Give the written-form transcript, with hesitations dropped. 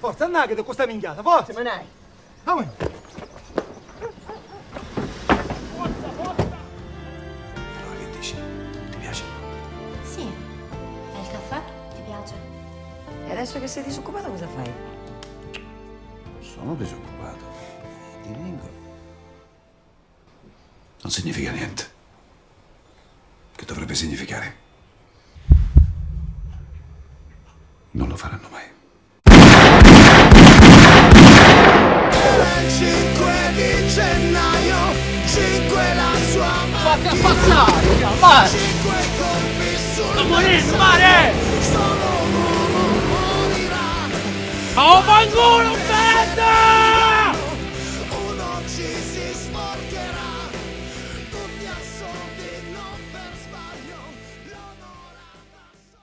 Forza, andate con questa minchiata, forza! Se me ne hai. Come? Allora che dici? Ti piace? Sì. E il caffè? Ti piace? E adesso che sei disoccupato cosa fai? Sono disoccupato. Divengo. Non significa niente. Che dovrebbe significare? Non lo faranno mai. 5 di gennaio, 5 la sua Fatti a passare, vai! 5 colpi sul Non morire, mare! solo uno morirà. Oh, fanculo, merda!